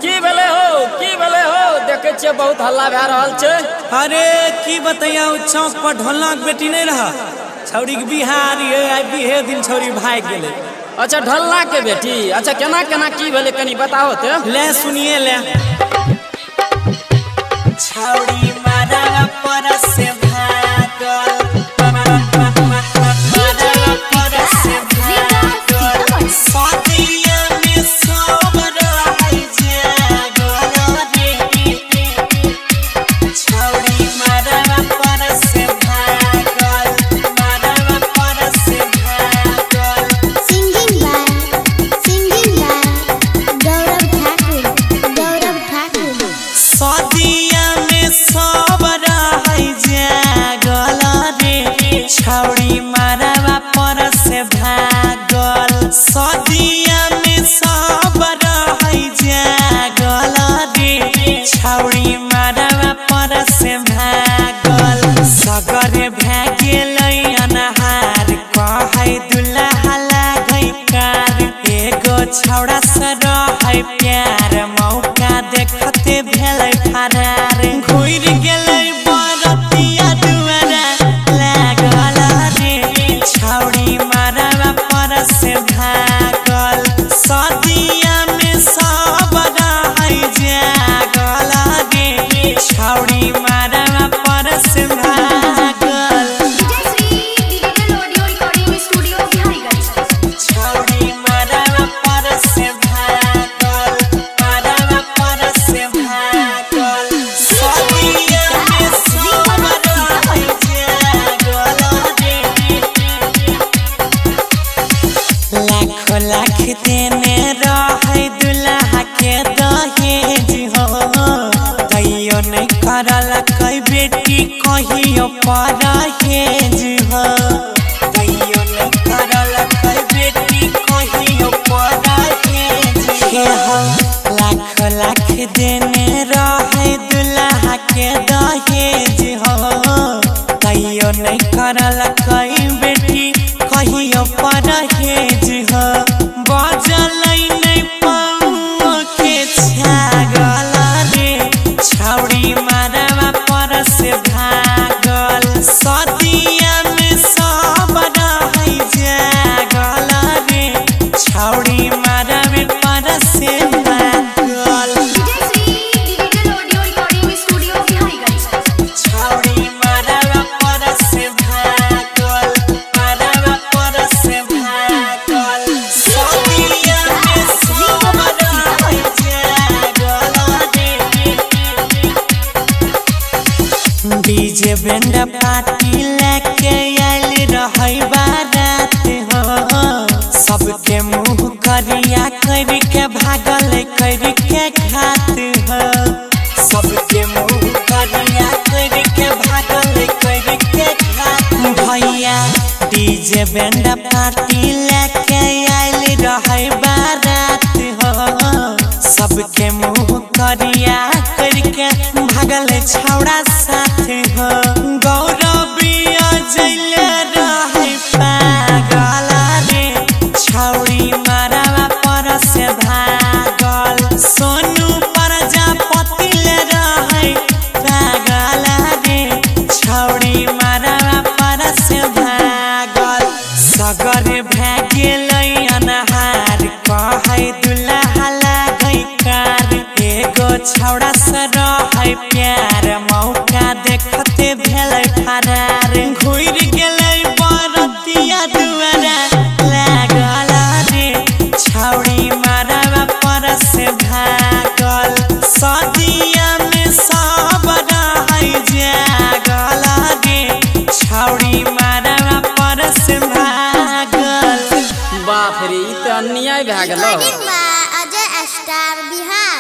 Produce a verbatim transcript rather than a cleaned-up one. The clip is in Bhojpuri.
की भेले हो की भेले हो देखे छे बहुत हल्ला भे रहल छे। अरे की बताइया चौक पर ढोलना के बेटी नहीं रहा छौरी के बिहार ये आई बिहे दिन छौरी भाग गेले। अच्छा ढलना के बेटी अच्छा केना केना की भेले कनी बताओ ते। ले सुनिए ले छौरी मारा पर से भागल छौरी मारवा पर से भागल सदिया में सब रही जागल रे छौरी मारवा पर से भागल सगर भागल अनहार कहे दुल्हा लागै कार एगो छौड़ा से रहे प्यार मौका देखते भेलै फरार घुर गेलै बरतिया दुआरा छौरी मारवा पर से भागल सदिया में सब रही जागल रे छौरी मारवा पर से भागल छौरी मारवा पर से भागल मारवा पर से भागल सदिया में सब रही जागल लाख लाख देने रहे दुल्हा के दहेज हो तैयो नहीं करल कई बेटी कहियो परहेज हो तैयो नहीं करल कई बेटी कहियो परहेज हो लाख लाख देने रहे दुल्हा के दहेज हो तैयो नहीं करल कई बेटी कहियो परहेज हो बजल नहीं पाँव के छागल रे छौरी मारवा पर से भागल सदिया में सब रही जागल रे छौरी मारवा पर से भागल छौरी मारवा पर से भागल मारवा पर से भागल सदिया में सब रही जागल रे डीजे बैंड पार्टी लेके आइल रही बारात हो सबके मुँह करिया कर के भागल कर के घात हो सबके मुँह करिया कर के भागल कर के घात भैया डीजे बैंड पार्टी लेके आइल रही बारात हो सबके मुँह करिया करके भागल छौड़ा साथ हो गौरविया जैल रही पागल रे छौरी मारवा पर से भागल सोनू प्रजापति ले रही पागल रे छौरी मारवा पर से भागल सगर भागल अनहार कहे दुल्हा लागै कार एगो छौड़ा से रहे प्यार मौका देखते भेलै फरार घुर गेलै बरतिया दुआरा लागल रे छौरी मारवा पर से भागल सदिया में सब रही जागल रे छौरी मारवा पर से भागल। बाप रे ई त अन्याय भे गेल। अजय स्टार बिहार।